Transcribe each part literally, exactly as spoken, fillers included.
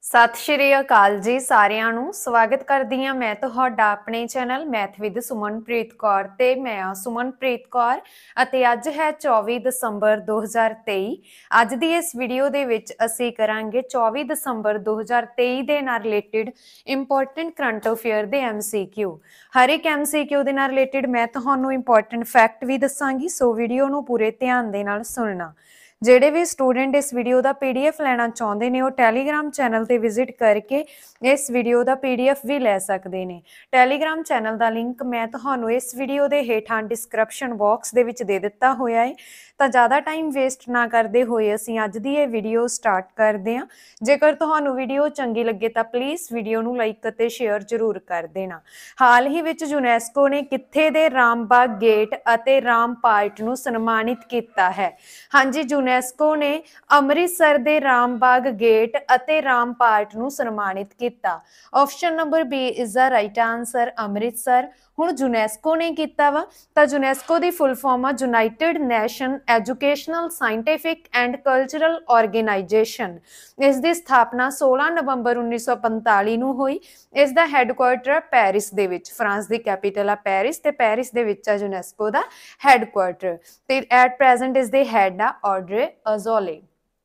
ਸਤਿ ਸ਼੍ਰੀ ਅਕਾਲ ਜੀ ਸਾਰਿਆਂ ਨੂੰ। ਸਵਾਗਤ ਕਰਦੀ ਹਾਂ ਮੈਂ ਤੁਹਾਡਾ ਆਪਣੇ channel math with Sumanpreet Kaur ਤੇ ਮੈਂ ਹਾਂ ਸੁਮਨਪ੍ਰੀਤ ਕੌਰ ਅਤੇ ਅੱਜ ਹੈ ਚੌਵੀ ਦਸੰਬਰ ਦੋ ਹਜ਼ਾਰ ਤੇਈ। ਅੱਜ ਦੀ ਇਸ ਵੀਡੀਓ ਦੇ ਵਿੱਚ ਅਸੀਂ ਕਰਾਂਗੇ ਚੌਵੀ ਦਸੰਬਰ ਦੋ ਹਜ਼ਾਰ ਤੇਈ ਦੇ ਨਾਲ ਰਿਲੇਟਡ ਇੰਪੋਰਟੈਂਟ ਕਰੰਟ ਅਫੇਅਰ ਦੇ ਐਮਸੀਕਿਊ। ਹਰ ਇੱਕ ਐਮਸੀਕਿਊ ਦੇ ਨਾਲ ਰਿਲੇਟਡ ਮੈਂ ਤੁਹਾਨੂੰ ਇੰਪੋਰਟੈਂਟ ਫੈਕਟ ਵੀ ਦੱਸਾਂਗੀ, ਸੋ ਵੀਡੀਓ ਨੂੰ ਪੂਰੇ ਧਿਆਨ ਦੇ ਨਾਲ ਸੁਣਨਾ। ਜਿਹੜੇ ਵੀ ਸਟੂਡੈਂਟ ਇਸ ਵੀਡੀਓ ਦਾ ਪੀਡੀਐਫ ਲੈਣਾ ਚਾਹੁੰਦੇ ਨੇ ਉਹ ਟੈਲੀਗ੍ਰਾਮ ਚੈਨਲ ਤੇ ਵਿਜ਼ਿਟ ਕਰਕੇ ਇਸ ਵੀਡੀਓ ਦਾ ਪੀਡੀਐਫ ਵੀ ਲੈ ਸਕਦੇ ਨੇ। ਟੈਲੀਗ੍ਰਾਮ ਚੈਨਲ ਦਾ ਲਿੰਕ ਮੈਂ ਤੁਹਾਨੂੰ ਇਸ ਵੀਡੀਓ ਦੇ ਹੇਠਾਂ ਡਿਸਕ੍ਰਿਪਸ਼ਨ ਬਾਕਸ ਦੇ ਵਿੱਚ ਦੇ ਦਿੱਤਾ ਹੋਇਆ ਹੈ। ਤਾਂ ਜ਼ਿਆਦਾ ਟਾਈਮ ਵੇਸਟ ਨਾ ਕਰਦੇ ਹੋਏ ਅਸੀਂ ਅੱਜ ਦੀ ਇਹ ਵੀਡੀਓ ਸਟਾਰਟ ਕਰਦੇ ਹਾਂ। ਜੇਕਰ ਤੁਹਾਨੂੰ ਵੀਡੀਓ ਚੰਗੀ ਲੱਗੇ ਤਾਂ ਪਲੀਜ਼ ਵੀਡੀਓ ਨੂੰ ਲਾਈਕ ਅਤੇ ਸ਼ੇਅਰ ਜ਼ਰੂਰ ਕਰ ਦੇਣਾ। ਹਾਲ ਹੀ ਵਿੱਚ ਯੂਨੈਸਕੋ ਨੇ ਕਿੱਥੇ ਦੇ ਰਾਮਬਾਗ ਗੇਟ ਅਤੇ ਰਾਮਪਾਰਟ ਨੂੰ ਸਨਮਾਨਿਤ ਕੀਤਾ ਹੈ? ਹਾਂਜੀ, ਯੂਨੈਸਕੋ ਨੇ ਅੰਮ੍ਰਿਤਸਰ ਦੇ ਰਾਮਬਾਗ ਗੇਟ ਅਤੇ ਰਾਮਪਾਰਟ ਨੂੰ ਸਨਮਾਨਿਤ ਕੀਤਾ। Option number B is the right answer, Amritsar. ਹੁਣ ਯੂਨੈਸਕੋ ਨੇ ਕੀਤਾ ਵਾ ਤਾਂ ਯੂਨੈਸਕੋ ਦੀ ਫੁੱਲ ਫਾਰਮ ਆ United Nation Educational Scientific and Cultural Organization. ਇਸ ਦੀ ਸਥਾਪਨਾ ਸੋਲਾਂ ਨਵੰਬਰ ਉੱਨੀ ਸੌ ਪੰਤਾਲੀ ਨੂੰ ਹੋਈ। ਇਸ ਦਾ ਹੈੱਡਕੁਆਰਟਰ ਹੈ ਪੈਰਿਸ ਦੇ ਵਿੱਚ। ਫਰਾਂਸ ਦੀ ਕੈਪੀਟਲ ਆ ਪੈਰਿਸ ਤੇ ਪੈਰਿਸ ਦੇ ਵਿੱਚ ਆ ਯੂਨੈਸਕੋ ਦਾ ਹੈੱਡਕੁਆਰਟਰ ਤੇ ਐਟ ਪ੍ਰੈਜ਼ੈਂਟ ਇਸ ਦੇ ਹੈਡ ਆ ਆਡਰੇ ਅਜ਼ੌਲੇ।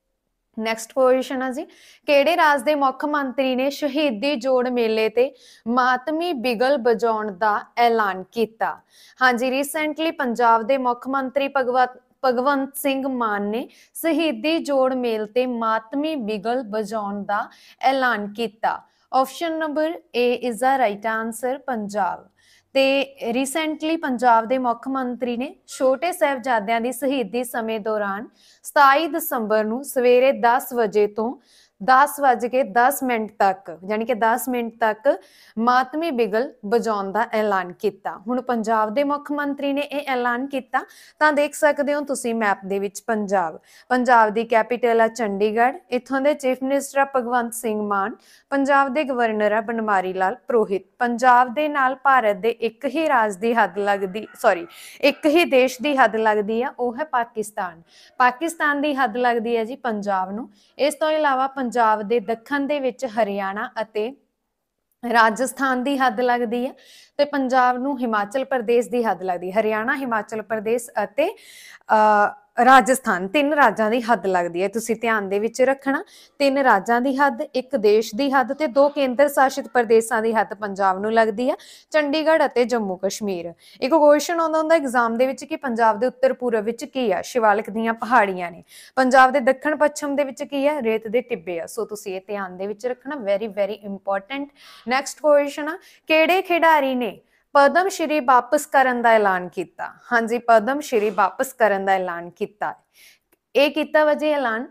ਨੈਕਸਟ ਕੁਐਸਚਨ ਆ ਜੀ, ਕਿਹੜੇ ਰਾਜ ਦੇ ਮੁੱਖ ਮੰਤਰੀ ਨੇ ਸ਼ਹੀਦੀ ਜੋੜ ਮੇਲੇ ਤੇ ਮਾਤਮੀ ਬਿਗਲ ਵਜਾਉਣ ਦਾ ਐਲਾਨ ਕੀਤਾ? ਹਾਂਜੀ, ਰੀਸੈਂਟਲੀ ਪੰਜਾਬ ਦੇ ਮੁੱਖ ਮੰਤਰੀ ਭਗਵੰਤ ਭਗਵੰਤ ਸਿੰਘ ਮਾਨ ਨੇ ਸ਼ਹੀਦੀ ਜੋੜ ਮੇਲ ਤੇ ਮਾਤਮੀ ਬਿਗਲ ਵਜਾਉਣ ਦਾ ਐਲਾਨ ਕੀਤਾ। Option number A is the right answer, Punjab. ਤੇ ਰੀਸੈਂਟਲੀ ਪੰਜਾਬ ਦੇ ਮੁੱਖ ਮੰਤਰੀ ਨੇ ਛੋਟੇ ਸਾਹਿਬਜ਼ਾਦਿਆਂ ਦੀ ਸ਼ਹੀਦੀ ਸਮੇਂ ਦੌਰਾਨ ਸਤਾਈ ਦਸੰਬਰ ਨੂੰ ਸਵੇਰੇ ਦਸ ਵਜੇ ਤੋਂ ਦਸ ਵੱਜ ਕੇ ਦਸ ਮਿੰਟ ਤੱਕ ਯਾਨੀ ਕਿ ਦਸ ਮਿੰਟ ਤੱਕ ਮਾਤਮੀ ਬਿਗਲ ਵਜਾਉਣ ਦਾ ਐਲਾਨ ਕੀਤਾ। ਹੁਣ ਪੰਜਾਬ ਦੇ ਮੁੱਖ ਮੰਤਰੀ ਨੇ ਇਹ ਐਲਾਨ ਕੀਤਾ ਤਾਂ ਦੇਖ ਸਕਦੇ ਹੋ ਤੁਸੀਂ ਮੈਪ ਦੇ ਵਿੱਚ ਪੰਜਾਬ। ਪੰਜਾਬ ਦੀ ਕੈਪੀਟਲ ਆ ਚੰਡੀਗੜ੍ਹ। ਇੱਥੋਂ ਦੇ ਚੀਫ ਮਿਨਿਸਟਰ ਆ ਭਗਵੰਤ ਸਿੰਘ ਮਾਨ। ਪੰਜਾਬ ਦੇ ਗਵਰਨਰ ਆ ਬਨਵਾਰੀ ਲਾਲ ਪੁਰੋਹਿਤ। ਪੰਜਾਬ ਦੇ ਨਾਲ ਭਾਰਤ ਦੇ ਇੱਕ ਹੀ ਰਾਜ ਦੀ ਹੱਦ ਲੱਗਦੀ ਸੌਰੀ ਇੱਕ ਹੀ ਦੇਸ਼ ਦੀ ਹੱਦ ਲੱਗਦੀ ਆ, ਉਹ ਹੈ ਪਾਕਿਸਤਾਨ। ਪਾਕਿਸਤਾਨ ਦੀ ਹੱਦ ਲੱਗਦੀ ਹੈ ਜੀ ਪੰਜਾਬ ਨੂੰ। ਇਸ ਤੋਂ ਇਲਾਵਾ ਪੰਜਾਬ ਦੇ ਦੱਖਣ ਦੇ ਵਿੱਚ ਹਰਿਆਣਾ ਅਤੇ ਰਾਜਸਥਾਨ ਦੀ ਹੱਦ ਲੱਗਦੀ ਹੈ ਤੇ ਪੰਜਾਬ ਨੂੰ ਹਿਮਾਚਲ ਪ੍ਰਦੇਸ਼ ਦੀ ਹੱਦ ਲੱਗਦੀ ਹੈ। ਹਰਿਆਣਾ, ਹਿਮਾਚਲ ਪ੍ਰਦੇਸ਼ ਅਤੇ ਅਹ ਰਾਜਸਥਾਨ ਤਿੰਨ ਰਾਜਾਂ ਦੀ ਹੱਦ ਲੱਗਦੀ ਹੈ। ਤੁਸੀਂ ਧਿਆਨ ਦੇ ਵਿੱਚ ਰੱਖਣਾ, ਤਿੰਨ ਰਾਜਾਂ ਦੀ ਹੱਦ, ਇੱਕ ਦੇਸ਼ ਦੀ ਹੱਦ ਤੇ ਦੋ ਕੇਂਦਰ ਸ਼ਾਸਿਤ ਪ੍ਰਦੇਸ਼ਾਂ ਦੀ ਹੱਦ ਪੰਜਾਬ ਨੂੰ ਲੱਗਦੀ ਹੈ, ਚੰਡੀਗੜ੍ਹ ਅਤੇ ਜੰਮੂ ਕਸ਼ਮੀਰ। ਇੱਕ ਕੁਐਸਚਨ ਆਉਂਦਾ ਹੁੰਦਾ ਐਗਜ਼ਾਮ ਦੇ ਵਿੱਚ ਕਿ ਪੰਜਾਬ ਦੇ ਉੱਤਰ ਪੂਰਬ ਵਿੱਚ ਕੀ ਆ? ਸ਼ਿਵਾਲਿਕ ਦੀਆਂ ਪਹਾੜੀਆਂ ਨੇ। ਪੰਜਾਬ ਦੇ ਦੱਖਣ ਪੱਛਮ ਦੇ ਵਿੱਚ ਕੀ ਹੈ? ਰੇਤ ਦੇ ਟਿੱਬੇ ਆ। ਸੋ ਤੁਸੀਂ ਇਹ ਧਿਆਨ ਦੇ ਵਿੱਚ ਰੱਖਣਾ, very very important. Next question ਆ, ਕਿਹੜੇ ਖਿਡਾਰੀ ਨੇ ਪਦਮ ਸ਼੍ਰੀ ਵਾਪਸ ਕਰਨ ਦਾ ਐਲਾਨ ਕੀਤਾ? ਹਾਂਜੀ, ਪਦਮ ਸ਼੍ਰੀ ਵਾਪਸ ਕਰਨ ਦਾ ਐਲਾਨ ਕੀਤਾ। ਇਹ ਕੀਤਾ ਵਾ ਜੀ ਐਲਾਨ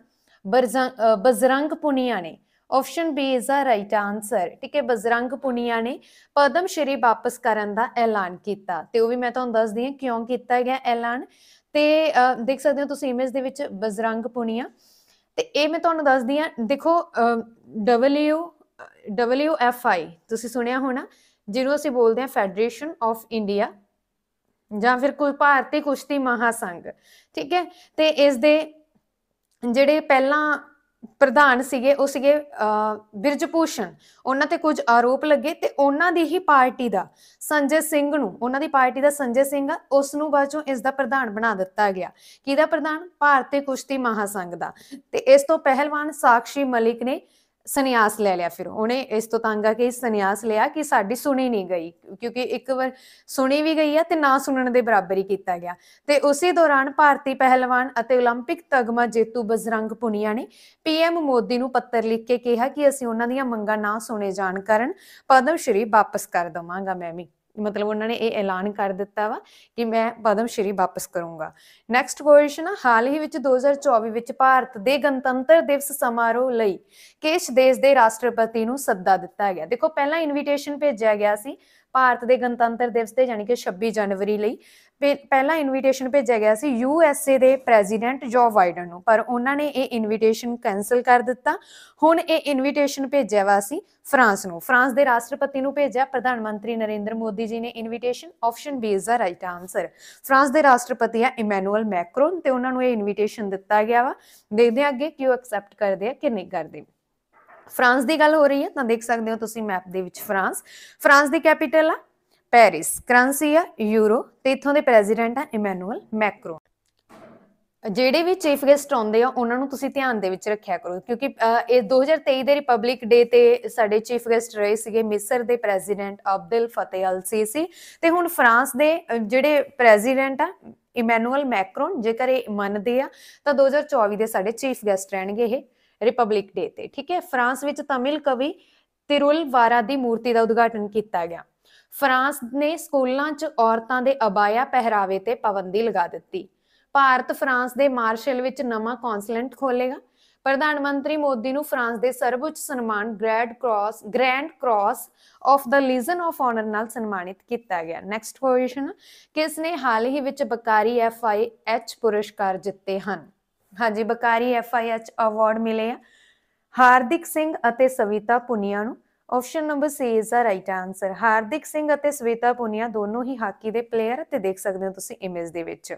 ਬਜਰੰਗ ਪੁਨੀਆ ਨੇ। Option B is the right answer, ਠੀਕ ਹੈ। ਬਜਰੰਗ ਪੁਨੀਆ ਨੇ ਪਦਮ ਸ਼੍ਰੀ ਵਾਪਸ ਕਰਨ ਦਾ ਐਲਾਨ ਕੀਤਾ ਤੇ ਉਹ ਵੀ ਮੈਂ ਤੁਹਾਨੂੰ ਦੱਸਦੀ ਹਾਂ ਕਿਉਂ ਕੀਤਾ ਗਿਆ ਐਲਾਨ। ਤੇ ਦੇਖ ਸਕਦੇ ਹੋ ਤੁਸੀਂ ਇਮੇਜ ਦੇ ਵਿੱਚ ਬਜਰੰਗ ਪੁਨੀਆ। ਤੇ ਇਹ ਮੈਂ ਤੁਹਾਨੂੰ ਦੱਸਦੀ ਹਾਂ, ਦੇਖੋ ਡਬਲਯੂ ਡਬਲਯੂ ਐਫ ਆਈ ਤੁਸੀਂ ਸੁਣਿਆ ਹੋਣਾ, ਜਿਹਨੂੰ ਅਸੀਂ ਬੋਲਦੇ ਹਾਂ ਫੈਡਰੇਸ਼ਨ ਆਫ ਇੰਡੀਆ ਜਾਂ ਫਿਰ ਕੋਈ ਭਾਰਤੀ ਕੁਸ਼ਤੀ ਮਹਾਸੰਘ, ਠੀਕ ਹੈ। ਤੇ ਇਸ ਦੇ ਜਿਹੜੇ ਪਹਿਲਾਂ ਪ੍ਰਧਾਨ ਸੀਗੇ ਉਹ ਸੀਗੇ ਬਿਰਜ ਭੂਸ਼ਣ। ਉਹਨਾਂ ਤੇ ਕੁਝ ਆਰੋਪ ਲੱਗੇ ਤੇ ਉਹਨਾਂ ਦੀ ਹੀ ਪਾਰਟੀ ਦਾ ਸੰਜੇ ਸਿੰਘ ਨੂੰ, ਉਹਨਾਂ ਦੀ ਪਾਰਟੀ ਦਾ ਸੰਜੇ ਸਿੰਘ ਆ, ਉਸ ਨੂੰ ਬਾਅਦ ਚੋਂ ਇਸ ਦਾ ਪ੍ਰਧਾਨ ਬਣਾ ਦਿੱਤਾ ਗਿਆ। ਕਿਹਦਾ ਪ੍ਰਧਾਨ? ਭਾਰਤੀ ਕੁਸ਼ਤੀ ਮਹਾਸੰਘ ਦਾ। ਤੇ ਇਸ ਤੋਂ ਪਹਿਲਵਾਨ ਸਾਕਸ਼ੀ ਮਲਿਕ ਨੇ ਸੰਨਿਆਸ ਲੈ ਲਿਆ। ਫਿਰ ਉਹਨੇ ਇਸ ਤੋਂ ਤੰਗ ਆ ਕੇ ਸੰਨਿਆਸ ਲਿਆ ਕਿ ਸਾਡੀ ਸੁਣੀ ਨਹੀਂ ਗਈ, ਕਿਉਂਕਿ ਇੱਕ ਵਾਰ ਸੁਣੀ ਵੀ ਗਈ ਆ ਤੇ ਨਾ ਸੁਣਨ ਦੇ ਬਰਾਬਰ ਹੀ ਕੀਤਾ ਗਿਆ। ਤੇ ਉਸੇ ਦੌਰਾਨ ਭਾਰਤੀ ਪਹਿਲਵਾਨ ਅਤੇ ਓਲੰਪਿਕ ਤਗਮਾ ਜੇਤੂ ਬਜਰੰਗ ਪੁਨੀਆ ਨੇ ਪੀਐਮ ਮੋਦੀ ਨੂੰ ਪੱਤਰ ਲਿਖ ਕੇ ਕਿਹਾ ਕਿ ਅਸੀਂ ਉਹਨਾਂ ਦੀਆਂ ਮੰਗਾਂ ਨਾ ਸੁਣੇ ਜਾਣ ਕਾਰਨ ਪਦਮ ਸ਼੍ਰੀ ਵਾਪਸ ਕਰ ਦੇਵਾਂਗਾ। ਮੈਂ ਵੀ ਮਤਲਬ ਉਹਨਾਂ ਨੇ ਇਹ ਐਲਾਨ ਕਰ ਦਿੱਤਾ ਵਾ ਕਿ ਮੈਂ ਪਦਮ ਸ਼੍ਰੀ ਵਾਪਸ ਕਰੂੰਗਾ। ਨੈਕਸਟ ਕੁਐਸਚਨ ਆ, ਹਾਲ ਹੀ ਵਿੱਚ ਦੋ ਹਜ਼ਾਰ ਚੌਵੀ ਵਿੱਚ ਭਾਰਤ ਦੇ ਗਣਤੰਤਰ ਦਿਵਸ ਸਮਾਰੋਹ ਲਈ ਕਿਸ ਦੇਸ਼ ਦੇ ਰਾਸ਼ਟਰਪਤੀ ਨੂੰ ਸੱਦਾ ਦਿੱਤਾ ਗਿਆ? ਦੇਖੋ ਪਹਿਲਾਂ ਇਨਵੀਟੇਸ਼ਨ ਭੇਜਿਆ ਗਿਆ ਸੀ ਭਾਰਤ ਦੇ ਗਣਤੰਤਰ ਦਿਵਸ ਤੇ ਯਾਨੀ ਕਿ ਛੱਬੀ ਜਨਵਰੀ ਲਈ। ਪਹਿਲਾਂ ਇਨਵੀਟੇਸ਼ਨ ਭੇਜਿਆ ਗਿਆ ਸੀ ਯੂ ਐਸ ਏ ਦੇ ਪ੍ਰੈਜ਼ੀਡੈਂਟ ਜੋ ਬਾਈਡਨ ਨੂੰ, ਪਰ ਉਹਨਾਂ ਨੇ ਇਹ ਇਨਵੀਟੇਸ਼ਨ ਕੈਂਸਲ ਕਰ ਦਿੱਤਾ। ਹੁਣ ਇਹ ਇਨਵੀਟੇਸ਼ਨ ਭੇਜਿਆ ਵਾ ਸੀ ਫਰਾਂਸ ਨੂੰ, ਫਰਾਂਸ ਦੇ ਰਾਸ਼ਟਰਪਤੀ ਨੂੰ ਭੇਜਿਆ ਪ੍ਰਧਾਨ ਮੰਤਰੀ ਨਰਿੰਦਰ ਮੋਦੀ ਜੀ ਨੇ invitation. Option B is the right answer. France ਦੇ ਰਾਸ਼ਟਰਪਤੀ ਆ ਇਮੈਨੂਅਲ ਮੈਕਰੋਨ ਤੇ ਉਹਨਾਂ ਨੂੰ ਇਹ ਇਨਵੀਟੇਸ਼ਨ ਦਿੱਤਾ ਗਿਆ ਵਾ। ਦੇਖਦੇ ਹਾਂ ਅੱਗੇ ਕਿ ਉਹ ਐਕਸੈਪਟ ਕਰਦੇ ਆ ਕਿ ਨਹੀਂ ਕਰਦੇ। फ्रांस की गल हो रही है तो देख सकते हो तुसीं मैप दे विच फ्रांस फ्रांस की कैपीटल आ पैरिस करंसी आ यूरो ते इत्थों के प्रेजिडेंट आ इमैनुअल मैक्रो ਜਿਹੜੇ ਵੀ ਚੀਫ ਗੈਸਟ ਆਉਂਦੇ ਆ ਉਹਨਾਂ ਨੂੰ ਤੁਸੀਂ ਧਿਆਨ ਦੇ ਵਿੱਚ ਰੱਖਿਆ ਕਰੋ ਕਿਉਂਕਿ ਇਹ ਦੋ ਹਜ਼ਾਰ ਤੇਈ ਦੇ ਰਿਪਬਲਿਕ ਡੇ ਤੇ ਸਾਡੇ ਚੀਫ ਗੈਸਟ ਰਹੇ ਸੀਗੇ ਮਿਸਰ ਦੇ ਪ੍ਰੈਜ਼ੀਡੈਂਟ ਅਬਦੁਲ ਫਤਿਹ ਅਲ ਸੀਸੀ ਤੇ ਹੁਣ ਫਰਾਂਸ ਦੇ ਜਿਹੜੇ ਪ੍ਰੈਜ਼ੀਡੈਂਟ ਆ ਇਮੈਨੂਅਲ ਮੈਕਰੋਨ ਜੇਕਰ ਇਹ ਮੰਨਦੇ ਆ ਤਾਂ ਦੋ ਹਜ਼ਾਰ ਚੌਵੀ ਦੇ ਸਾਡੇ ਚੀਫ ਗੈਸਟ ਰਹਿਣਗੇ ਇਹ ਰਿਪਬਲਿਕ ਡੇ ਤੇ ਠੀਕ ਹੈ। ਫਰਾਂਸ ਵਿੱਚ ਤਮਿਲ ਕਵੀ ਤਿਰੁਲਵਾਰਾ ਦੀ ਮੂਰਤੀ ਦਾ ਉਦਘਾਟਨ ਕੀਤਾ ਗਿਆ। ਫਰਾਂਸ ਨੇ ਸਕੂਲਾਂ 'ਚ ਔਰਤਾਂ ਦੇ ਅਬਾਇਆ ਪਹਿਰਾਵੇ ਤੇ ਪਾਬੰਦੀ ਲਗਾ ਦਿੱਤੀ। ਭਾਰਤ ਫਰਾਂਸ ਦੇ ਮਾਰਸ਼ਲ ਵਿੱਚ ਨਵਾਂ ਕੌਂਸਲੈਂਟ ਖੋਲੇਗਾ। ਪ੍ਰਧਾਨ ਮੰਤਰੀ ਮੋਦੀ ਨੂੰ ਫਰਾਂਸ ਦੇ ਸਰਵਉੱਚ ਸਨਮਾਨ grand cross grand cross of the legion of honour ਨਾਲ ਸਨਮਾਨਿਤ ਕੀਤਾ ਗਿਆ। ਨੈਕਸਟ ਕੁਐਸਚਨ, ਕਿਸ ਨੇ ਹਾਲ ਹੀ ਵਿੱਚ ਬਕਾਰੀ ਐਫ ਆਈ ਐਚ ਪੁਰਸਕਾਰ ਜਿੱਤੇ ਹਨ? ਹਾਂਜੀ, ਬਕਾਰੀ ਐਫ ਆਈ ਐਚ ਅਵਾਰਡ ਮਿਲੇ ਆ ਹਾਰਦਿਕ ਸਿੰਘ ਅਤੇ ਸਵਿਤਾ ਪੁਨੀਆ ਨੂੰ। Option number C is the right answer. Hardik Singh ਅਤੇ ਸਵਿਤਾ ਪੁਨੀਆ ਦੋਨੋਂ ਹੀ ਹਾਕੀ ਦੇ ਪਲੇਅਰ ਤੇ ਦੇਖ ਸਕਦੇ ਹੋ ਤੁਸੀਂ ਇਮੇਜ ਦੇ ਵਿੱਚ।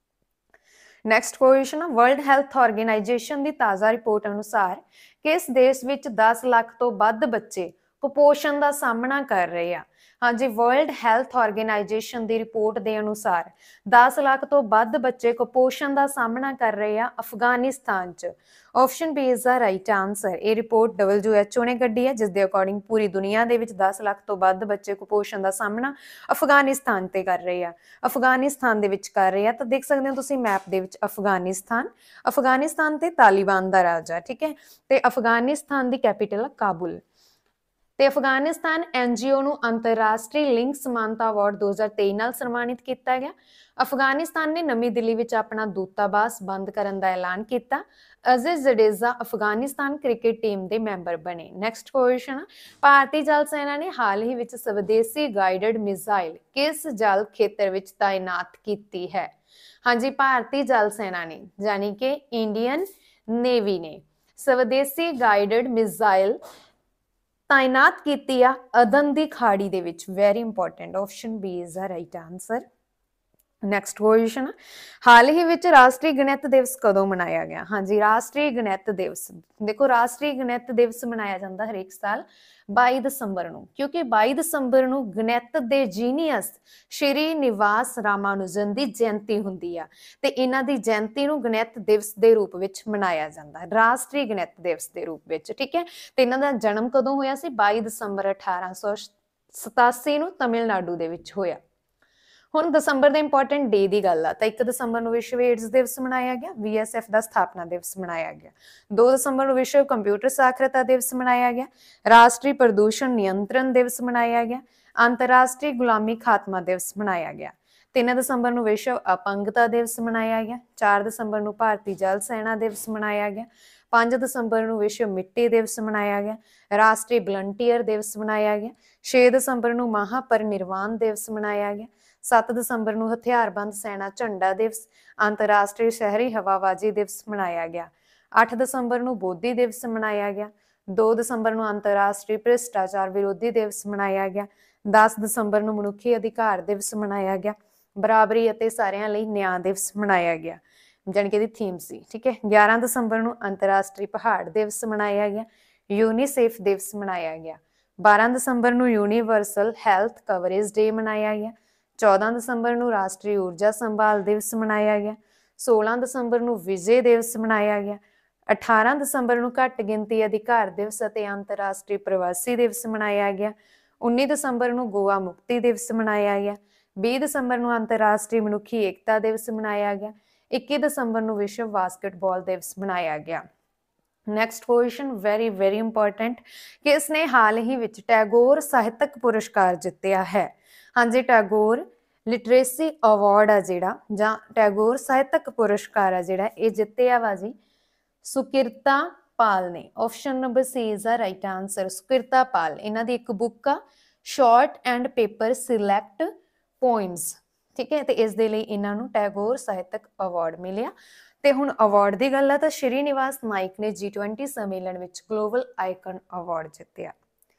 Next question, World Health Organization ਦੀ ਤਾਜ਼ਾ ਰਿਪੋਰਟ ਅਨੁਸਾਰ ਕਿਸ ਦੇਸ਼ ਵਿੱਚ ਦਸ ਲੱਖ ਤੋਂ ਵੱਧ ਬੱਚੇ ਕੁਪੋਸ਼ਣ ਦਾ ਸਾਹਮਣਾ ਕਰ ਰਹੇ ਆ? ਹਾਂਜੀ, ਵਰਲਡ ਹੈਲਥ ਆਰਗੇਨਾਈਜੇਸ਼ਨ ਦੀ ਰਿਪੋਰਟ ਦੇ ਅਨੁਸਾਰ ਦਸ ਲੱਖ ਤੋਂ ਵੱਧ ਬੱਚੇ ਕੁਪੋਸ਼ਣ ਦਾ ਸਾਹਮਣਾ ਕਰ ਰਹੇ ਆ ਅਫਗਾਨਿਸਤਾਨ 'ਚ। Option B is the right answer. ਇਹ ਰਿਪੋਰਟ ਡਬਲਯੂ ਐਚ ਓ ਨੇ ਕੱਢੀ ਹੈ ਜਿਸ ਦੇ ਅਕੋਰਡਿੰਗ ਪੂਰੀ ਦੁਨੀਆ ਦੇ ਵਿੱਚ ਦਸ ਲੱਖ ਤੋਂ ਵੱਧ ਬੱਚੇ ਕੁਪੋਸ਼ਣ ਦਾ ਸਾਹਮਣਾ ਅਫਗਾਨਿਸਤਾਨ ਤੇ ਕਰ ਰਹੇ ਆ ਅਫਗਾਨਿਸਤਾਨ ਦੇ ਵਿੱਚ ਕਰ ਰਹੇ ਆ। ਤਾਂ ਦੇਖ ਸਕਦੇ ਹੋ ਤੁਸੀਂ ਮੈਪ ਦੇ ਵਿੱਚ ਅਫਗਾਨਿਸਤਾਨ ਅਫਗਾਨਿਸਤਾਨ ਤੇ ਤਾਲਿਬਾਨ ਦਾ ਰਾਜ ਆ, ਠੀਕ ਹੈ। ਤੇ ਅਫਗਾਨਿਸਤਾਨ ਦੀ ਕੈਪੀਟਲ ਕਾਬੁਲ। ਤੇ ਅਫਗਾਨਿਸਤਾਨ ਐਨਜੀਓ ਨੂੰ ਅੰਤਰਰਾਸ਼ਟਰੀ ਲਿੰਗ ਸਮਾਨਤਾ ਅਵਾਰਡ ਦੋ ਹਜ਼ਾਰ ਤੇਈ ਨਾਲ ਸਨਮਾਨਿਤ ਕੀਤਾ ਗਿਆ। ਅਫਗਾਨਿਸਤਾਨ ਨੇ ਨਵੀਂ ਦਿੱਲੀ ਵਿੱਚ ਆਪਣਾ ਦੂਤਾਵਾਸ ਬੰਦ ਕਰਨ ਦਾ ਐਲਾਨ ਕੀਤਾ। ਅਜ਼ਿਜ਼ ਜਡੇਜਾ ਅਫਗਾਨਿਸਤਾਨ ਕ੍ਰਿਕਟ ਟੀਮ ਦੇ ਮੈਂਬਰ ਬਣੇ। ਨੈਕਸਟ ਕੁਐਸਚਨ, ਭਾਰਤੀ ਜਲ ਸੈਨਾ ਨੇ ਹਾਲ ਹੀ ਵਿੱਚ ਸਵਦੇਸੀ ਗਾਈਡਡ ਮਿਜ਼ਾਈਲ ਕਿਸ ਜਲ ਖੇਤਰ ਵਿੱਚ ਤਾਇਨਾਤ ਕੀਤੀ ਹੈ? ਹਾਂਜੀ, ਭਾਰਤੀ ਜਲ ਸੈਨਾ ਨੇ ਯਾਨੀ ਕਿ ਇੰਡੀਅਨ ਨੇਵੀ ਨੇ ਸਵਦੇਸੀ ਗਾਈਡਡ ਮਿਜ਼ਾਈਲ ਤਾਇਨਾਤ ਕੀਤੀ ਆ ਅਦਨ ਦੀ ਖਾੜੀ ਦੇ ਵਿੱਚ। Very important, option B is the right answer. Next question, ਹਾਲ ਹੀ ਵਿੱਚ ਰਾਸ਼ਟਰੀ ਗਣਿਤ ਦਿਵਸ ਕਦੋਂ ਮਨਾਇਆ ਗਿਆ? ਹਾਂਜੀ, ਰਾਸ਼ਟਰੀ ਗਣਿਤ ਦਿਵਸ ਦੇਖੋ ਰਾਸ਼ਟਰੀ ਗਣਿਤ ਦਿਵਸ ਮਨਾਇਆ ਜਾਂਦਾ ਹਰੇਕ ਸਾਲ ਬਾਈ ਦਸੰਬਰ ਨੂੰ ਕਿਉਂਕਿ ਬਾਈ ਦਸੰਬਰ ਨੂੰ ਗਣਿਤ ਦੇ ਜੀਨੀਅਸ ਸ਼੍ਰੀ ਨਿਵਾਸ ਰਾਮਾਨੁਜਨ ਦੀ ਜਯੰਤੀ ਹੁੰਦੀ ਆ ਤੇ ਇਹਨਾਂ ਦੀ ਜਯੰਤੀ ਨੂੰ ਗਣਿਤ ਦਿਵਸ ਦੇ ਰੂਪ ਵਿੱਚ ਮਨਾਇਆ ਜਾਂਦਾ ਰਾਸ਼ਟਰੀ ਗਣਿਤ ਦਿਵਸ ਦੇ ਰੂਪ ਵਿੱਚ, ਠੀਕ ਹੈ। ਤੇ ਇਹਨਾਂ ਦਾ ਜਨਮ ਕਦੋਂ ਹੋਇਆ ਸੀ? ਬਾਈ ਦਸੰਬਰ ਅਠਾਰਾਂ ਸੌ ਸਤਾਸੀ ਨੂੰ ਤਮਿਲਨਾਡੂ ਦੇ ਵਿੱਚ ਹੋਇਆ। ਹੁਣ ਦਸੰਬਰ ਦੇ ਇੰਪੋਰਟੈਂਟ ਡੇ ਦੀ ਗੱਲ ਆ ਤਾਂ ਇੱਕ ਦਸੰਬਰ ਨੂੰ ਵਿਸ਼ਵ ਏਡਜ਼ ਦਿਵਸ ਮਨਾਇਆ ਗਿਆ। ਵੀ ਐਸ ਐਫ ਦਾ ਸਥਾਪਨਾ ਦਿਵਸ ਮਨਾਇਆ ਗਿਆ। ਦੋ ਦਸੰਬਰ ਨੂੰ ਵਿਸ਼ਵ ਕੰਪਿਊਟਰ ਸਾਖਰਤਾ ਦਿਵਸ ਮਨਾਇਆ ਗਿਆ। ਰਾਸ਼ਟਰੀ ਪ੍ਰਦੂਸ਼ਣ ਨਿਯੰਤਰਣ ਦਿਵਸ ਮਨਾਇਆ ਗਿਆ। ਅੰਤਰਰਾਸ਼ਟਰੀ ਗੁਲਾਮੀ ਖਾਤਮਾ ਦਿਵਸ ਮਨਾਇਆ ਗਿਆ। ਤਿੰਨ ਦਸੰਬਰ ਨੂੰ ਵਿਸ਼ਵ ਅਪੰਗਤਾ ਦਿਵਸ ਮਨਾਇਆ ਗਿਆ। ਚਾਰ ਦਸੰਬਰ ਨੂੰ ਭਾਰਤੀ ਜਲ ਸੈਨਾ ਦਿਵਸ ਮਨਾਇਆ ਗਿਆ। ਪੰਜ ਦਸੰਬਰ ਨੂੰ ਵਿਸ਼ਵ ਮਿੱਟੀ ਦਿਵਸ ਮਨਾਇਆ ਗਿਆ। ਰਾਸ਼ਟਰੀ ਵਲੰਟੀਅਰ ਦਿਵਸ ਮਨਾਇਆ ਗਿਆ। ਛੇ ਦਸੰਬਰ ਨੂੰ ਮਹਾਪਰਿਨਿਰਵਾਣ ਦਿਵਸ ਮਨਾਇਆ ਗਿਆ। ਸੱਤ ਦਸੰਬਰ ਨੂੰ ਹਥਿਆਰਬੰਦ ਸੈਨਾ ਝੰਡਾ ਦਿਵਸ ਅੰਤਰਰਾਸ਼ਟਰੀ ਸ਼ਹਿਰੀ ਹਵਾਬਾਜ਼ੀ ਦਿਵਸ ਮਨਾਇਆ ਗਿਆ। ਅੱਠ ਦਸੰਬਰ ਨੂੰ ਬੋਧੀ ਦਿਵਸ ਮਨਾਇਆ ਗਿਆ। ਦੋ ਦਸੰਬਰ ਨੂੰ ਅੰਤਰਰਾਸ਼ਟਰੀ ਭ੍ਰਿਸ਼ਟਾਚਾਰ ਵਿਰੋਧੀ ਦਿਵਸ ਮਨਾਇਆ ਗਿਆ। ਦਸ ਦਸੰਬਰ ਨੂੰ ਮਨੁੱਖੀ ਅਧਿਕਾਰ ਦਿਵਸ ਮਨਾਇਆ ਗਿਆ। ਬਰਾਬਰੀ ਅਤੇ ਸਾਰਿਆਂ ਲਈ ਨਿਆਂ ਦਿਵਸ ਮਨਾਇਆ ਗਿਆ, ਜਾਣੀ ਕਿ ਇਹਦੀ ਥੀਮ ਸੀ, ਠੀਕ ਹੈ। ਗਿਆਰਾਂ ਦਸੰਬਰ ਨੂੰ ਅੰਤਰਰਾਸ਼ਟਰੀ ਪਹਾੜ ਦਿਵਸ ਮਨਾਇਆ ਗਿਆ। ਯੂਨੀਸੇਫ ਦਿਵਸ ਮਨਾਇਆ ਗਿਆ। ਬਾਰਾਂ ਦਸੰਬਰ ਨੂੰ ਯੂਨੀਵਰਸਲ ਹੈਲਥ ਕਵਰੇਜ ਡੇ ਮਨਾਇਆ ਗਿਆ। ਚੌਦਾਂ ਦਸੰਬਰ ਨੂੰ ਰਾਸ਼ਟਰੀ ਊਰਜਾ ਸੰਭਾਲ ਦਿਵਸ ਮਨਾਇਆ ਗਿਆ। ਸੋਲਾਂ ਦਸੰਬਰ ਨੂੰ ਵਿਜੇ ਦਿਵਸ ਮਨਾਇਆ ਗਿਆ। ਅਠਾਰਾਂ ਦਸੰਬਰ ਨੂੰ ਘੱਟ ਗਿਣਤੀ ਅਧਿਕਾਰ ਦਿਵਸ ਅਤੇ ਅੰਤਰਰਾਸ਼ਟਰੀ ਪ੍ਰਵਾਸੀ ਦਿਵਸ ਮਨਾਇਆ ਗਿਆ। ਉੱਨੀ ਦਸੰਬਰ ਨੂੰ ਗੋਆ ਮੁਕਤੀ ਦਿਵਸ ਮਨਾਇਆ ਗਿਆ। ਵੀਹ ਦਸੰਬਰ ਨੂੰ ਅੰਤਰਰਾਸ਼ਟਰੀ ਮਨੁੱਖੀ ਏਕਤਾ ਦਿਵਸ ਮਨਾਇਆ ਗਿਆ। ਇੱਕੀ ਦਸੰਬਰ ਨੂੰ ਵਿਸ਼ਵ ਬਾਸਕਟਬਾਲ ਦਿਵਸ ਮਨਾਇਆ ਗਿਆ। Next question very very important, ਕਿਸ ਨੇ ਹਾਲ ਹੀ ਵਿੱਚ ਟੈਗੋਰ ਸਾਹਿਤਕ ਪੁਰਸਕਾਰ ਜਿੱਤਿਆ ਹੈ? ਹਾਂਜੀ, ਟੈਗੋਰ ਲਿਟਰੇਸੀ ਅਵਾਰਡ ਆ ਜਿਹੜਾ ਜਾਂ ਟੈਗੋਰ ਸਾਹਿਤਕ ਪੁਰਸਕਾਰ ਆ ਜਿਹੜਾ ਇਹ ਜਿੱਤਿਆ ਵਾ ਜੀ ਸੁਕਿਰਤਾ ਪਾਲ ਨੇ। Option number C is the right answer. Sukirta Paul ਇਹਨਾਂ ਦੀ ਇੱਕ ਬੁੱਕ ਆ short and paper select poems, ਠੀਕ ਹੈ। ਤੇ ਇਸ ਦੇ ਲਈ ਇਹਨਾਂ ਨੂੰ ਟੈਗੋਰ ਸਾਹਿਤਕ ਅਵਾਰਡ ਮਿਲਿਆ। ਤੇ ਹੁਣ ਅਵਾਰਡ ਦੀ ਗੱਲ ਆ ਤਾਂ ਸ਼੍ਰੀ ਨਿਵਾਸ ਨਾਇਕ ਨੇ ਜੀ ਟਵੈਂਟੀ ਸੰਮੇਲਨ ਵਿੱਚ ਗਲੋਬਲ ਆਈਕਨ ਅਵਾਰਡ ਜਿੱਤਿਆ।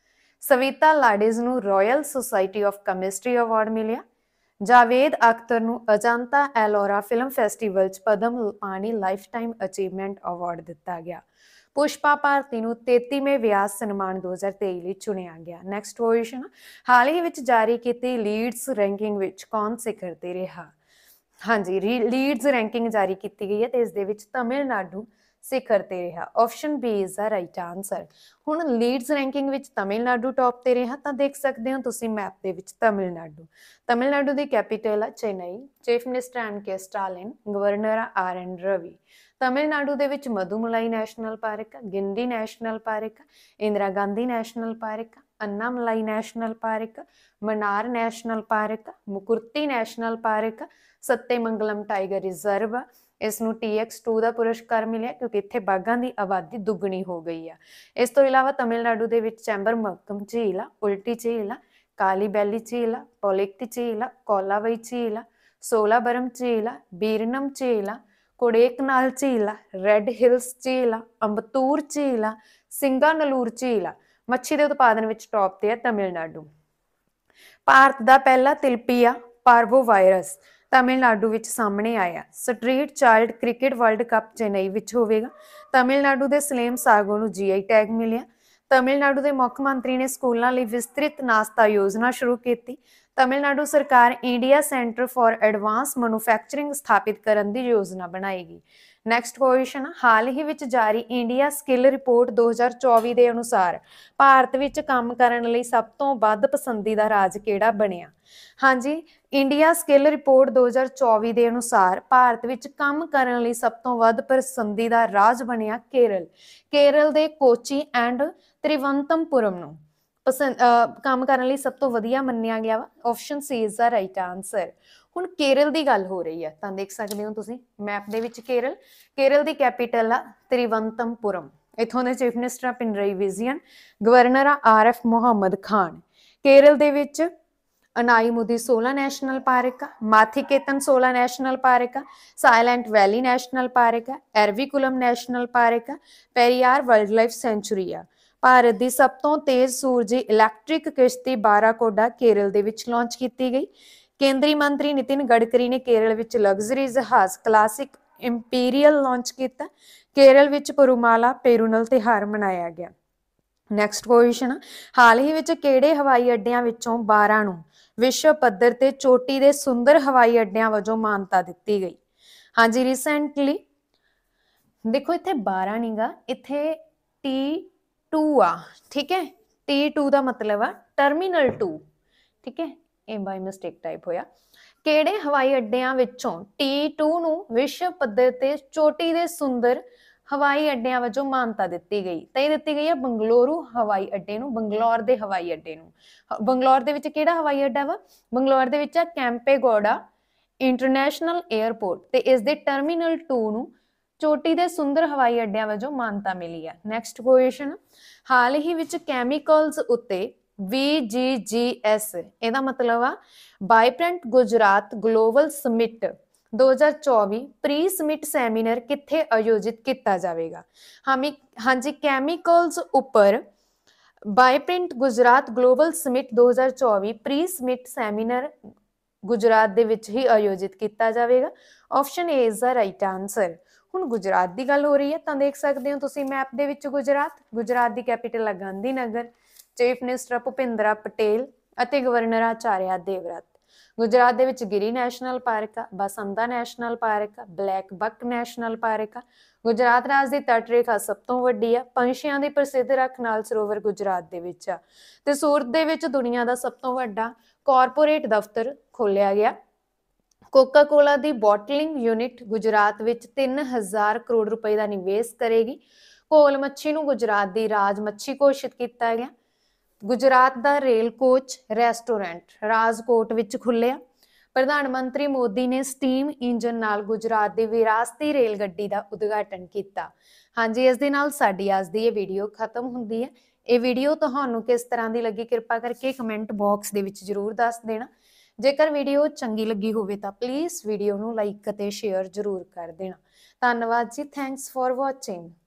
ਸਵਿਤਾ ਲਾਡੇਜ਼ ਨੂੰ Royal Society of Chemistry award ਮਿਲਿਆ। ਜਾਵੇਦ ਅਖਤਰ ਨੂੰ ਅਜੰਤਾ ਐਲੋਰਾ ਫਿਲਮ ਫੈਸਟੀਵਲ 'ਚ ਪਦਮ ਪਾਣੀ ਲਾਈਫ ਟਾਈਮ ਅਚੀਵਮੈਂਟ ਅਵਾਰਡ ਦਿੱਤਾ ਗਿਆ। ਪੁਸ਼ਪਾ ਭਾਰਤੀ ਨੂੰ ਤੇਤੀਵੇਂ ਵਿਆਸ ਸਨਮਾਨ ਦੋ ਹਜ਼ਾਰ ਤੇਈ ਲਈ ਚੁਣਿਆ ਗਿਆ। ਨੈਕਸਟ ਕੁਐਸਚਨ, ਹਾਲ ਹੀ ਵਿੱਚ ਜਾਰੀ ਕੀਤੀ ਲੀਡਸ ਰੈਂਕਿੰਗ ਵਿੱਚ ਕੌਣ ਸਿਖਰ ਤੇ ਰਿਹਾ? ਹਾਂਜੀ, ਲੀਡਸ ਰੈਂਕਿੰਗ ਜਾਰੀ ਕੀਤੀ ਗਈ ਹੈ ਤੇ ਇਸ ਦੇ ਵਿੱਚ ਤਮਿਲਨਾਡੂ ਸਿਖਰ ਤੇ ਰਿਹਾ। Option B is the right answer. ਹੁਣ ਲੀਡਸ ਰੈਂਕਿੰਗ ਵਿੱਚ ਤਮਿਲਨਾਡੂ ਟੌਪ ਤੇ ਰਿਹਾ ਤਾਂ ਦੇਖ ਸਕਦੇ ਹੋ ਤੁਸੀਂ ਮੈਪ ਦੇ ਵਿੱਚ ਤਮਿਲਨਾਡੂ। ਤਮਿਲਨਾਡੂ ਦੀ ਕੈਪੀਟਲ ਆ Chennai, chief minister M K Stalin, governor ਆ ਆਰ ਐਨ ਰਵੀ। ਤਮਿਲਨਾਡੂ ਦੇ ਵਿੱਚ Mudumalai national park, Guindy national park, Indira Gandhi national park, Annamalai national park, Mannar national park, Mukurthi national park, Sathyamangalam tiger reserve. ਇਸ ਨੂੰ ਟੀ ਐਕਸ ਟੂ ਦਾ ਪੁਰਸਕਾਰ ਮਿਲਿਆ ਕਿਉਂਕਿ ਇੱਥੇ ਬਾਘਾਂ ਦੀ ਆਬਾਦੀ ਦੁੱਗਣੀ ਹੋ ਗਈ ਆ। ਇਸ ਤੋਂ ਇਲਾਵਾ ਤਮਿਲਨਾਡੂ ਦੇ ਵਿੱਚ ਚੈਂਬਰਮੱਕਮ ਝੀਲ ਆ, ਉਲਟੀ ਝੀਲ ਆ, ਕਾਲੀ ਬੈਲੀ ਝੀਲ ਆ, ਪੋਲਿਕਟੀ ਝੀਲ ਆ, ਕੋਲਾਵਈ ਝੀਲ ਆ, ਸੋਲਾਬਰਮ ਝੀਲ ਆ, ਬੀਰਨਮ ਝੀਲ ਆ, ਕੋੜੇਕਨਾਲ ਝੀਲ ਆ, ਰੈੱਡ ਹਿਲਸ ਝੀਲ ਆ, ਅੰਬਤੂਰ ਝੀਲ ਆ, ਸਿੰਗਾਨਲੂਰ ਝੀਲ ਆ। ਮੱਛੀ ਦੇ ਉਤਪਾਦਨ ਵਿੱਚ ਟੌਪ ਤੇ ਆ ਤਮਿਲਨਾਡੂ। ਭਾਰਤ ਦਾ ਪਹਿਲਾ ਤਿਲਪੀਆ ਪਾਰਵੋ ਵਾਇਰਸ ਤਮਿਲਨਾਡੂ ਵਿੱਚ ਸਾਹਮਣੇ ਆਇਆ। Street child cricket world cup Chennai ਵਿੱਚ ਹੋਵੇਗਾ। ਤਮਿਲਨਾਡੂ ਦੇ ਸਲੇਮ ਸਾਗੋ ਨੂੰ ਜੀ ਆਈ ਟੈਗ ਮਿਲਿਆ। ਤਮਿਲਨਾਡੂ ਦੇ ਮੁੱਖ ਮੰਤਰੀ ਨੇ ਸਕੂਲਾਂ ਲਈ ਵਿਸਤ੍ਰਿਤ ਨਾਸ਼ਤਾ ਯੋਜਨਾ ਸ਼ੁਰੂ ਕੀਤੀ। ਤਮਿਲਨਾਡੂ ਸਰਕਾਰ India centre for advance manufacturing ਸਥਾਪਿਤ ਕਰਨ ਦੀ ਯੋਜਨਾ ਬਣਾਏਗੀ। ਨੈਕਸਟ ਕੁਐਸਚਨ, ਹਾਲ ਹੀ ਵਿੱਚ ਜਾਰੀ ਇੰਡੀਆ ਸਕਿੱਲ ਰਿਪੋਰਟ ਦੋ ਹਜ਼ਾਰ ਚੌਵੀ ਦੇ ਅਨੁਸਾਰ ਭਾਰਤ ਵਿੱਚ ਕੰਮ ਕਰਨ ਲਈ ਸਭ ਤੋਂ ਵੱਧ ਪਸੰਦੀਦਾ ਰਾਜ ਕਿਹੜਾ ਬਣਿਆ? ਹਾਂਜੀ, ਇੰਡੀਆ ਸਕਿੱਲ ਰਿਪੋਰਟ ਦੋ ਹਜ਼ਾਰ ਚੌਵੀ ਦੇ ਅਨੁਸਾਰ ਭਾਰਤ ਵਿੱਚ ਕੰਮ ਕਰਨ ਲਈ ਸਭ ਤੋਂ ਵੱਧ ਪਸੰਦੀਦਾ ਰਾਜ ਬਣਿਆ ਕੇਰਲ। ਕੇਰਲ ਦੇ ਕੋਚੀ ਐਂਡ ਤ੍ਰਿਵੰਤਮਪੁਰਮ ਨੂੰ ਪਸੰਦ ਕੰਮ ਕਰਨ ਲਈ ਸਭ ਤੋਂ ਵਧੀਆ ਮੰਨਿਆ ਗਿਆ ਵਾ। Option C is the right answer. ਹੁਣ ਕੇਰਲ ਦੀ ਗੱਲ ਹੋ ਰਹੀ ਹੈ ਤਾਂ ਦੇਖ ਸਕਦੇ ਹੋ ਤੁਸੀਂ ਮੈਪ ਦੇ ਵਿੱਚ ਕੇਰਲ। ਕੇਰਲ ਦੀ ਕੈਪੀਟਲ ਆ ਤ੍ਰਿਵੰਤਮਪੁਰਮ। ਇੱਥੋਂ ਦੇ ਚੀਫ ਮਿਨਿਸਟਰ ਆ ਪਿਨਰਈ ਵਿਜੀਅਨ, ਗਵਰਨਰ ਆ ਆਰ ਐਫ ਮੁਹੰਮਦ ਖਾਨ। ਕੇਰਲ ਦੇ ਵਿੱਚ ਅਨਾਈਮੁਦੀ ਸੋਲਾਂ ਨੈਸ਼ਨਲ ਪਾਰਕ ਆ, ਮਾਥੀਕੇਤਨ ਸੋਲਾਂ ਨੈਸ਼ਨਲ ਪਾਰਕ ਆ, ਸਾਇਲੈਂਟ ਵੈਲੀ ਨੈਸ਼ਨਲ ਪਾਰਕ ਆ, ਐਰਵੀਕੁਲਮ ਨੈਸ਼ਨਲ ਪਾਰਕ ਆ, ਪੈਰੀਆਰ ਵਾਈਲਡ ਲਾਈਫ ਸੈਂਚੁਰੀ ਆ। ਭਾਰਤ ਦੀ ਸਭ ਤੋਂ ਤੇਜ਼ ਸੂਰਜੀ ਇਲੈਕਟ੍ਰਿਕ ਕਿਸ਼ਤੀ ਬਾਰਾਕੋਡਾ ਕੇਰਲ ਦੇ ਵਿੱਚ ਲਾਂਚ ਕੀਤੀ ਗਈ। ਕੇਂਦਰੀ ਮੰਤਰੀ ਨਿਤਿਨ ਗਡਕਰੀ ਨੇ ਕੇਰਲ ਵਿੱਚ ਲਗਜ਼ਰੀ ਜਹਾਜ਼ ਕਲਾਸਿਕ ਇੰਪੀਰੀਅਲ ਲਾਂਚ ਕੀਤਾ। ਕੇਰਲ ਵਿੱਚ ਪਰੂਮਾਲਾ ਪੇਰੂਨਲ ਤਿਉਹਾਰ ਮਨਾਇਆ ਗਿਆ। ਨੈਕਸਟ ਕੁਐਸਚਨ, ਹਾਲ ਹੀ ਵਿੱਚ ਕਿਹੜੇ ਹਵਾਈ ਅੱਡਿਆਂ ਵਿੱਚੋਂ ਬਾਰਾਂ ਨੂੰ ਵਿਸ਼ਵ ਪੱਧਰ ਤੇ ਚੋਟੀ ਦੇ ਸੁੰਦਰ ਹਵਾਈ ਅੱਡਿਆਂ ਵਜੋਂ ਮਾਨਤਾ ਦਿੱਤੀ ਗਈ? ਹਾਂਜੀ, ਰੀਸੈਂਟਲੀ ਦੇਖੋ ਇੱਥੇ ਬਾਰਾਂ ਨੀਗਾ, ਇੱਥੇ ਟੀ ਟੂ ਆ, ਠੀਕ ਹੈ। ਟੀ ਟੂ ਦਾ ਮਤਲਬ ਆ ਟਰਮੀਨਲ ਟੂ, ਠੀਕ ਹੈ, ਇਹ ਬਾਈ ਮਿਸਟੇਕ ਟਾਈਪ ਹੋਇਆ। ਕਿਹੜੇ ਹਵਾਈ ਅੱਡਿਆਂ ਵਿੱਚੋਂ ਟੀ ਟੂ ਨੂੰ ਵਿਸ਼ਵ ਪੱਧਰ ਤੇ ਚੋਟੀ ਦੇ ਸੁੰਦਰ ਹਵਾਈ ਅੱਡਿਆਂ ਵਜੋਂ ਮਾਨਤਾ ਦਿੱਤੀ ਗਈ? ਤਾਂ ਇਹ ਦਿੱਤੀ ਗਈ ਹੈ ਬੰਗਲੁਰੂ ਹਵਾਈ ਅੱਡੇ ਨੂੰ, ਬੰਗਲੌਰ ਦੇ ਹਵਾਈ ਅੱਡੇ ਨੂੰ। ਬੰਗਲੌਰ ਦੇ ਵਿੱਚ ਕਿਹੜਾ ਹਵਾਈ ਅੱਡਾ ਵਾ? ਬੰਗਲੌਰ ਦੇ ਵਿੱਚ ਆ ਕੈਂਪੇਗੌੜਾ ਇੰਟਰਨੈਸ਼ਨਲ ਏਅਰਪੋਰਟ ਤੇ ਇਸ ਦੇ ਟਰਮੀਨਲ ਟੂ ਨੂੰ ਚੋਟੀ ਦੇ ਸੁੰਦਰ ਹਵਾਈ ਅੱਡਿਆਂ ਵਜੋਂ ਮਾਨਤਾ ਮਿਲੀ ਆ। ਨੈਕਸਟ ਕੁਐਸਚਨ, ਹਾਲ ਹੀ ਵਿੱਚ ਕੈਮੀਕਲਸ ਉੱਤੇ ਵੀ ਜੀ ਜੀ ਐਸ ਇਹਦਾ ਮਤਲਬ ਆ ਵਾਈਬ੍ਰੈਂਟ ਗੁਜਰਾਤ ਗਲੋਬਲ ਸਮਿਟ ਦੋ ਹਜ਼ਾਰ ਚੌਵੀ ਪ੍ਰੀ ਸਮਿਟ ਸੈਮੀਨਾਰ ਕਿੱਥੇ ਆਯੋਜਿਤ ਕੀਤਾ ਜਾਵੇਗਾ? ਹਾਮੀ ਹਾਂਜੀ, ਕੈਮੀਕਲਸ ਉੱਪਰ ਵਾਈਬ੍ਰੈਂਟ ਗੁਜਰਾਤ ਗਲੋਬਲ ਸਮਿਟ ਦੋ ਹਜ਼ਾਰ ਚੌਵੀ ਪ੍ਰੀ ਸਮਿਟ ਸੈਮੀਨਾਰ ਗੁਜਰਾਤ ਦੇ ਵਿੱਚ ਹੀ ਆਯੋਜਿਤ ਕੀਤਾ ਜਾਵੇਗਾ। Option A is the right answer. ਹੁਣ ਗੁਜਰਾਤ ਦੀ ਗੱਲ ਹੋ ਰਹੀ ਹੈ ਤਾਂ ਦੇਖ ਸਕਦੇ ਹੋ ਤੁਸੀਂ ਮੈਪ ਦੇ ਵਿੱਚ ਗੁਜਰਾਤ। ਗੁਜਰਾਤ ਦੀ ਕੈਪੀਟਲ ਹੈ ਗਾਂਧੀ ਨਗਰ, ਚੀਫ ਮਿਨਿਸਟਰ ਭੁਪਿੰਦਰਾ ਪਟੇਲ ਅਤੇ ਗਵਰਨਰ ਆਚਾਰਿਆ ਦੇਵਰਤ। ਗੁਜਰਾਤ ਦੇ ਵਿੱਚ ਗਿਰੀ ਨੈਸ਼ਨਲ ਪਾਰਕ ਆ, ਬਾਸੰਦਾ ਨੈਸ਼ਨਲ ਪਾਰਕ ਆ, ਬਲੈਕ ਬਕ ਨੈਸ਼ਨਲ ਪਾਰਕ ਆ। ਗੁਜਰਾਤ ਰਾਜ ਦੀ ਤਟ ਰੇਖਾ ਸਭ ਤੋਂ ਵੱਡੀ ਆ। ਪੰਛੀਆਂ ਦੀ ਪ੍ਰਸਿੱਧ ਰੱਖਨਾਲ ਸਰੋਵਰ ਗੁਜਰਾਤ ਦੇ ਵਿੱਚ ਆ ਤੇ ਸੂਰਤ ਦੇ ਵਿੱਚ ਦੁਨੀਆ ਦਾ ਸਭ ਤੋਂ ਵੱਡਾ ਕਾਰਪੋਰੇਟ ਦਫ਼ਤਰ ਖੋਲਿਆ ਗਿਆ। ਕੋਕਾ ਕੋਲਾ ਦੀ ਬੋਟਲਿੰਗ ਯੂਨਿਟ ਗੁਜਰਾਤ ਵਿੱਚ ਤਿੰਨ ਹਜ਼ਾਰ ਕਰੋੜ ਰੁਪਏ ਦਾ ਨਿਵੇਸ਼ ਕਰੇਗੀ। ਘੋਲ ਮੱਛੀ ਨੂੰ ਗੁਜਰਾਤ ਦੀ ਰਾਜ ਮੱਛੀ ਘੋਸ਼ਿਤ ਕੀਤਾ ਗਿਆ। ਗੁਜਰਾਤ ਦਾ ਰੇਲ ਕੋਚ ਰੈਸਟੋਰੈਂਟ ਰਾਜਕੋਟ ਵਿੱਚ ਖੁੱਲਿਆ। ਪ੍ਰਧਾਨ ਮੰਤਰੀ ਮੋਦੀ ਨੇ ਸਟੀਮ ਇੰਜਨ ਨਾਲ ਗੁਜਰਾਤ ਦੀ ਵਿਰਾਸਤੀ ਰੇਲ ਗੱਡੀ ਦਾ ਉਦਘਾਟਨ ਕੀਤਾ। ਹਾਂਜੀ, ਇਸ ਦੇ ਨਾਲ ਸਾਡੀ ਅੱਜ ਦੀ ਇਹ ਵੀਡੀਓ ਖਤਮ ਹੁੰਦੀ ਹੈ। ਇਹ ਵੀਡੀਓ ਤੁਹਾਨੂੰ ਕਿਸ ਤਰ੍ਹਾਂ ਦੀ ਲੱਗੀ ਕਿਰਪਾ ਕਰਕੇ ਕਮੈਂਟ ਬਾਕਸ ਦੇ ਵਿੱਚ ਜ਼ਰੂਰ ਦੱਸ ਦੇਣਾ। ਜੇਕਰ ਵੀਡੀਓ ਚੰਗੀ ਲੱਗੀ ਹੋਵੇ ਤਾਂ ਪਲੀਜ਼ ਵੀਡੀਓ ਨੂੰ ਲਾਈਕ ਅਤੇ ਸ਼ੇਅਰ ਜ਼ਰੂਰ ਕਰ ਦੇਣਾ। ਧੰਨਵਾਦ ਜੀ, ਥੈਂਕਸ ਫॉर ਵਾਚਿੰਗ।